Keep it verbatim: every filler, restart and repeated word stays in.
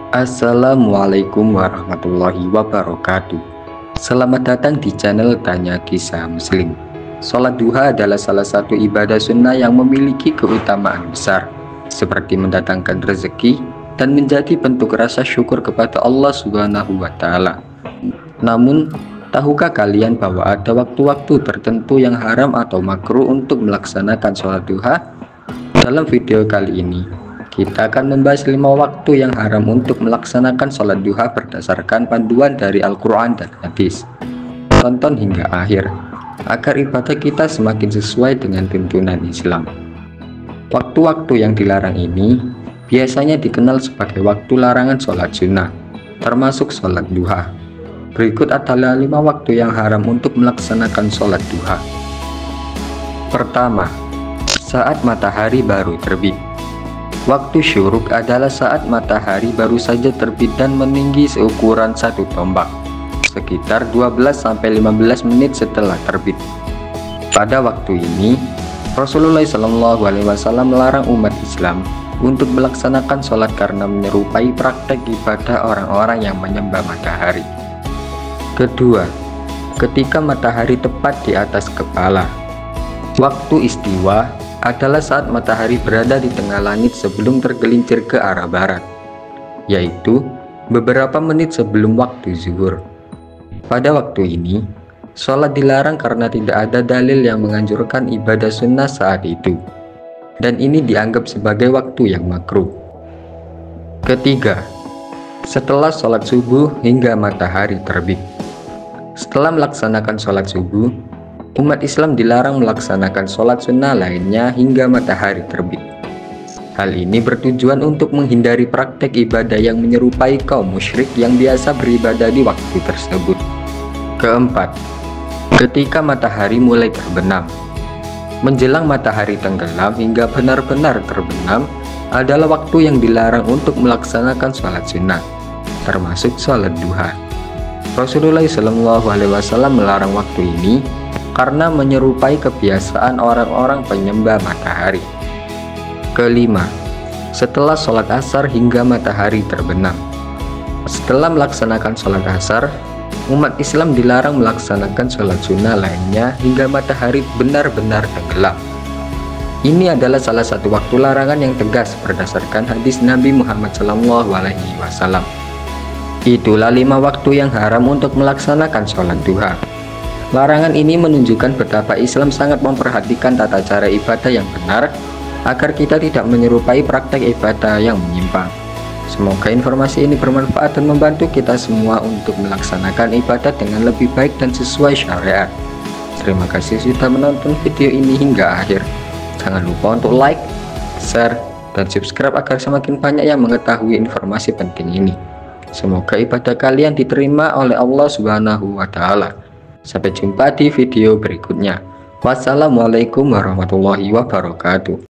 Assalamualaikum warahmatullahi wabarakatuh. Selamat datang di channel Tanya Kisah Muslim. Sholat duha adalah salah satu ibadah sunnah yang memiliki keutamaan besar, seperti mendatangkan rezeki dan menjadi bentuk rasa syukur kepada Allah Subhanahu wa Ta'ala. Namun, tahukah kalian bahwa ada waktu-waktu tertentu yang haram atau makruh untuk melaksanakan sholat duha? Dalam video kali ini, kita akan membahas lima waktu yang haram untuk melaksanakan sholat duha berdasarkan panduan dari Al-Quran dan hadis. Tonton hingga akhir, agar ibadah kita semakin sesuai dengan tuntunan Islam. Waktu-waktu yang dilarang ini biasanya dikenal sebagai waktu larangan sholat sunnah, termasuk sholat duha. Berikut adalah lima waktu yang haram untuk melaksanakan sholat duha. Pertama, saat matahari baru terbit. Waktu syuruk adalah saat matahari baru saja terbit dan meninggi seukuran satu tombak, sekitar dua belas sampai lima belas menit setelah terbit. Pada waktu ini, Rasulullah shallallahu alaihi wasallam melarang umat Islam untuk melaksanakan sholat karena menyerupai praktek ibadah orang-orang yang menyembah matahari. Kedua, ketika matahari tepat di atas kepala. Waktu istiwa adalah saat matahari berada di tengah langit sebelum tergelincir ke arah barat, yaitu beberapa menit sebelum waktu zuhur. Pada waktu ini, sholat dilarang karena tidak ada dalil yang menganjurkan ibadah sunnah saat itu, dan ini dianggap sebagai waktu yang makruh. Ketiga, setelah sholat subuh hingga matahari terbit. Setelah melaksanakan sholat subuh, umat Islam dilarang melaksanakan sholat sunnah lainnya hingga matahari terbit. Hal ini bertujuan untuk menghindari praktek ibadah yang menyerupai kaum musyrik yang biasa beribadah di waktu tersebut. Keempat, ketika matahari mulai terbenam. Menjelang matahari tenggelam hingga benar-benar terbenam adalah waktu yang dilarang untuk melaksanakan sholat sunnah, termasuk sholat duha. Rasulullah shallallahu alaihi wasallam melarang waktu ini karena menyerupai kebiasaan orang-orang penyembah matahari. Kelima, setelah sholat asar hingga matahari terbenam. Setelah melaksanakan sholat asar, umat Islam dilarang melaksanakan sholat sunnah lainnya hingga matahari benar-benar tenggelam. Ini adalah salah satu waktu larangan yang tegas berdasarkan hadis Nabi Muhammad shallallahu alaihi wasallam. Itulah lima waktu yang haram untuk melaksanakan sholat duha. Larangan ini menunjukkan betapa Islam sangat memperhatikan tata cara ibadah yang benar, agar kita tidak menyerupai praktek ibadah yang menyimpang. Semoga informasi ini bermanfaat dan membantu kita semua untuk melaksanakan ibadah dengan lebih baik dan sesuai syariat. Terima kasih sudah menonton video ini hingga akhir. Jangan lupa untuk like, share, dan subscribe agar semakin banyak yang mengetahui informasi penting ini. Semoga ibadah kalian diterima oleh Allah Subhanahu wa Ta'ala. Sampai jumpa di video berikutnya. Wassalamualaikum warahmatullahi wabarakatuh.